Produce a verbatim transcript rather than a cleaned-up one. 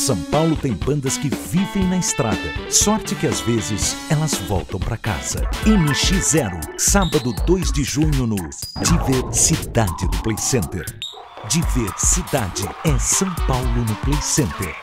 São Paulo tem bandas que vivem na estrada. Sorte que às vezes elas voltam pra casa. M X zero, sábado dois de junho no Diversidade do Play Center. Diversidade é São Paulo no Play Center.